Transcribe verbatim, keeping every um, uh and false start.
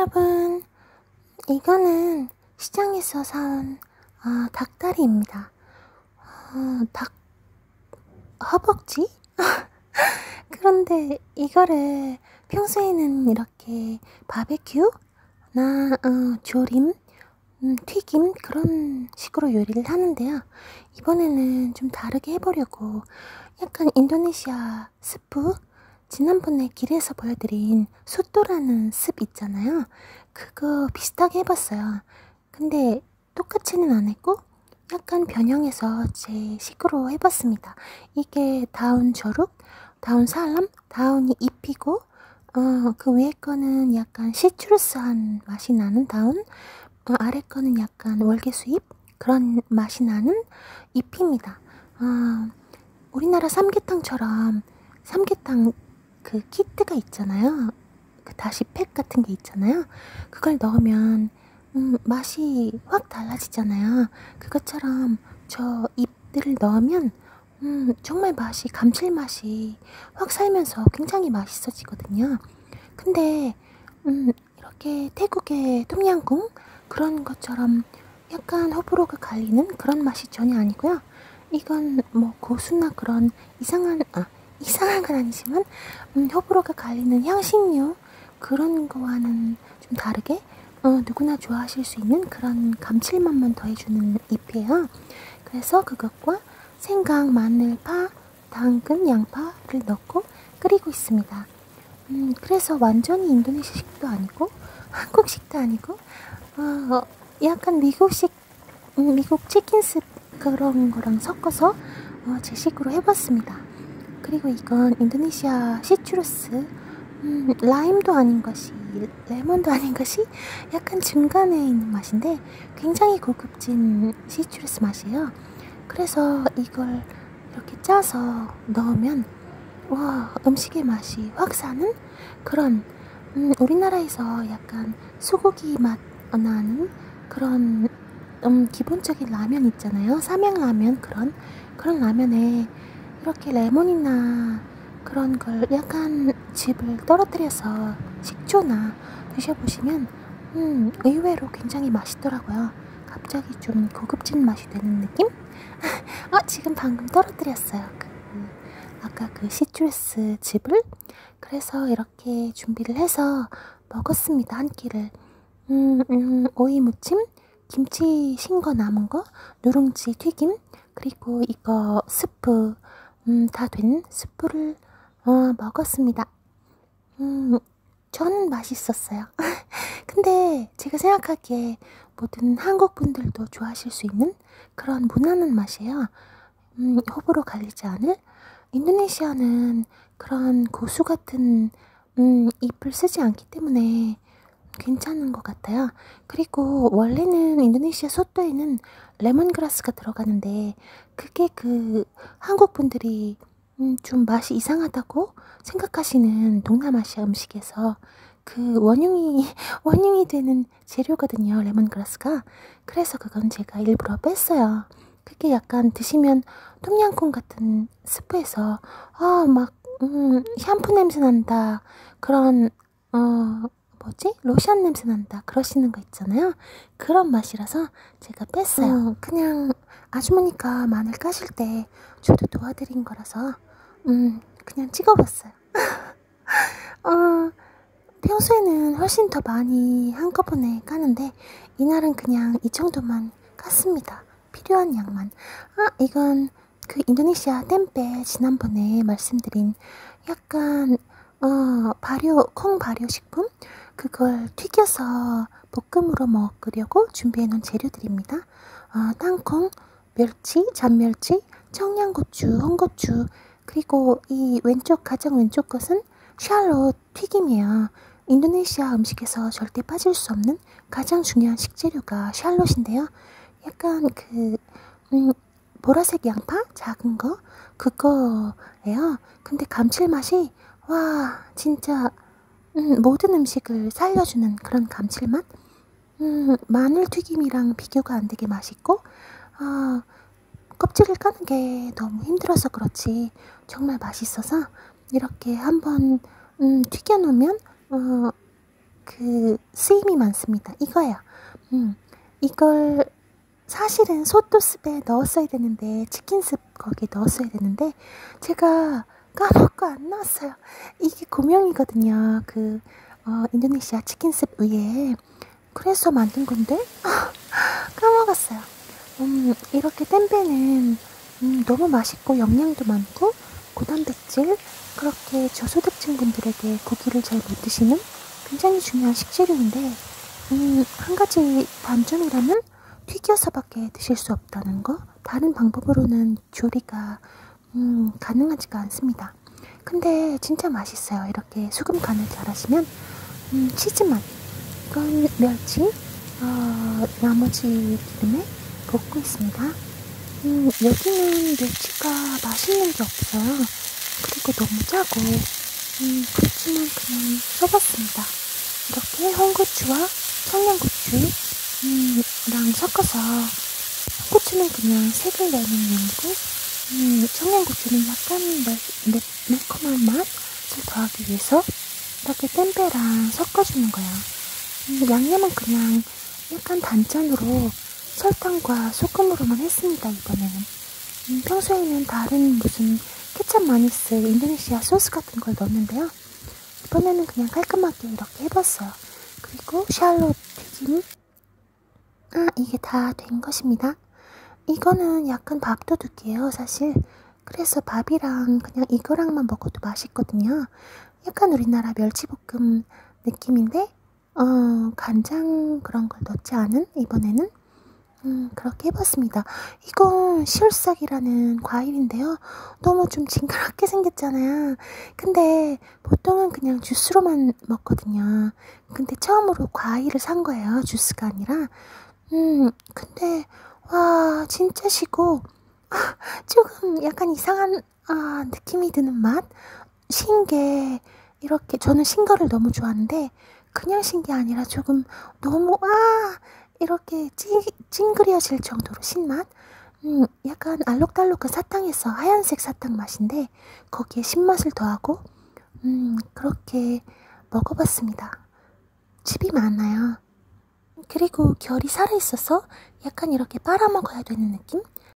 여러분, 이거는 시장에서 사온 어, 닭다리입니다. 어, 닭 허벅지? 그런데 이거를 평소에는 이렇게 바베큐나 어, 조림, 음, 튀김 그런 식으로 요리를 하는데요. 이번에는 좀 다르게 해보려고 약간 인도네시아 스프, 지난번에 길에서 보여드린 소또라는 습 있잖아요. 그거 비슷하게 해봤어요. 근데 똑같이는 안 했고 약간 변형해서 제 식으로 해봤습니다. 이게 다운 조룩, 다운 살람, 다운이 잎이고 어, 그 위에 거는 약간 시트러스한 맛이 나는 다운, 어, 아래 거는 약간 월계수잎 그런 맛이 나는 잎입니다. 어, 우리나라 삼계탕처럼 삼계탕 그 키트가 있잖아요. 그 다시 팩 같은 게 있잖아요. 그걸 넣으면 음, 맛이 확 달라지잖아요. 그것처럼 저 잎들을 넣으면 음, 정말 맛이 감칠맛이 확 살면서 굉장히 맛있어지거든요. 근데 음, 이렇게 태국의 똠양꿍 그런 것처럼 약간 호불호가 갈리는 그런 맛이 전혀 아니고요. 이건 뭐 고수나 그런 이상한 아 이상한 건 아니지만 음, 호불호가 갈리는 향신료 그런 거와는 좀 다르게 어, 누구나 좋아하실 수 있는 그런 감칠맛만 더해주는 잎이에요. 그래서 그것과 생강, 마늘, 파, 당근, 양파를 넣고 끓이고 있습니다. 음, 그래서 완전히 인도네시아식도 아니고 한국식도 아니고 어, 약간 미국식 음, 미국 치킨스프 그런 거랑 섞어서 어, 제 식으로 해봤습니다. 그리고 이건 인도네시아 시트러스, 음, 라임도 아닌 것이 레몬도 아닌 것이 약간 중간에 있는 맛인데 굉장히 고급진 시트러스 맛이에요. 그래서 이걸 이렇게 짜서 넣으면 와, 음식의 맛이 확 사는 그런 음, 우리나라에서 약간 소고기 맛 나는 그런 음, 기본적인 라면 있잖아요. 삼양라면 그런 그런 라면에 이렇게 레몬이나 그런 걸 약간 즙을 떨어뜨려서 식초나 드셔보시면 음, 의외로 굉장히 맛있더라고요. 갑자기 좀 고급진 맛이 되는 느낌? 아, 지금 방금 떨어뜨렸어요. 그, 아까 그 시트러스 즙을. 그래서 이렇게 준비를 해서 먹었습니다. 한 끼를. 음, 음, 오이 무침, 김치 신 거 남은 거, 누룽지 튀김, 그리고 이거 스프, 음, 다 된 스프를 어, 먹었습니다. 음, 전 맛있었어요. 근데 제가 생각하기에 모든 한국 분들도 좋아하실 수 있는 그런 무난한 맛이에요. 음, 호불호 갈리지 않을? 인도네시아는 그런 고수 같은 음, 잎을 쓰지 않기 때문에 괜찮은 것 같아요. 그리고 원래는 인도네시아 소또에는 레몬그라스가 들어가는데 그게 그 한국 분들이 음, 좀 맛이 이상하다고 생각하시는 동남아시아 음식에서 그 원흉이 원흉이 되는 재료거든요. 레몬그라스가. 그래서 그건 제가 일부러 뺐어요. 그게 약간 드시면 똠양꿍 같은 스프에서 아, 막 음, 샴푸 냄새 난다. 그런 어 뭐지? 로션 냄새 난다. 그러시는 거 있잖아요. 그런 맛이라서 제가 뺐어요. 어, 그냥 아주머니가 마늘 까실 때 저도 도와드린 거라서 음, 그냥 찍어봤어요. 어, 평소에는 훨씬 더 많이 한꺼번에 까는데 이날은 그냥 이 정도만 깠습니다. 필요한 양만. 아, 이건 그 인도네시아 템페 지난번에 말씀드린 약간 어, 발효, 콩 발효 식품? 그걸 튀겨서 볶음으로 먹으려고 준비해 놓은 재료들입니다. 어, 땅콩, 멸치, 잔멸치, 청양고추, 홍고추, 그리고 이 왼쪽 가장 왼쪽 것은 샬롯 튀김이에요. 인도네시아 음식에서 절대 빠질 수 없는 가장 중요한 식재료가 샬롯인데요. 약간 그 음, 보라색 양파? 작은 거? 그거예요. 근데 감칠맛이 와 진짜 음, 모든 음식을 살려주는 그런 감칠맛? 음, 마늘튀김이랑 비교가 안 되게 맛있고 어, 껍질을 까는 게 너무 힘들어서 그렇지 정말 맛있어서 이렇게 한번 음, 튀겨놓으면 어, 그 쓰임이 많습니다. 이거예요. 음, 이걸 사실은 소토스에 넣었어야 되는데, 치킨습 거기에 넣었어야 되는데 제가 까먹고 안 넣었어요. 이게 고명이거든요. 그 어, 인도네시아 치킨습 위에. 그래서 만든 건데 아, 까먹었어요. 음, 이렇게 템페는 음, 너무 맛있고 영양도 많고 고단백질, 그렇게 저소득층 분들에게 고기를 잘 못 드시는 굉장히 중요한 식재료인데, 음, 한 가지 단점이라면 튀겨서밖에 드실 수 없다는 거. 다른 방법으로는 조리가 음, 가능하지가 않습니다. 근데 진짜 맛있어요. 이렇게 소금 간을 잘 하시면. 음, 치즈맛, 이건 멸치, 어, 나머지 기름에 볶고 있습니다. 음, 여기는 멸치가 맛있는 게 없어요. 그리고 너무 짜고, 음, 그렇지만 그냥 써봤습니다. 이렇게 홍고추와 청양고추, 음, 랑 섞어서, 홍고추는 그냥 색을 내는 용이고, 음, 청양고추는 약간 매, 매, 매콤한 맛을 더하기 위해서 이렇게 템페랑 섞어주는 거예요. 음, 양념은 그냥 약간 단짠으로 설탕과 소금으로만 했습니다, 이번에는. 음, 평소에는 다른 무슨 케첩 마니스 인도네시아 소스 같은 걸 넣었는데요. 이번에는 그냥 깔끔하게 이렇게 해봤어요. 그리고 샬롯 튀김. 아, 이게 다 된 것입니다. 이거는 약간 밥도둑이에요, 사실. 그래서 밥이랑 그냥 이거랑만 먹어도 맛있거든요. 약간 우리나라 멸치볶음 느낌인데, 어, 간장 그런 걸 넣지 않은, 이번에는 음, 그렇게 해봤습니다. 이건 시울싹이라는 과일인데요. 너무 좀 징그럽게 생겼잖아요. 근데 보통은 그냥 주스로만 먹거든요. 근데 처음으로 과일을 산 거예요. 주스가 아니라. 음, 근데 와, 진짜 시고 조금 약간 이상한 아, 느낌이 드는 맛? 신게, 이렇게 저는 신거를 너무 좋아하는데 그냥 신 게 아니라 조금 너무 아 이렇게 찡, 찡그려질 정도로 신맛? 음, 약간 알록달록한 사탕에서 하얀색 사탕 맛인데 거기에 신맛을 더하고 음, 그렇게 먹어봤습니다. 즙이 많아요. 그리고 결이 살아있어서 약간 이렇게 빨아먹어야 되는 느낌?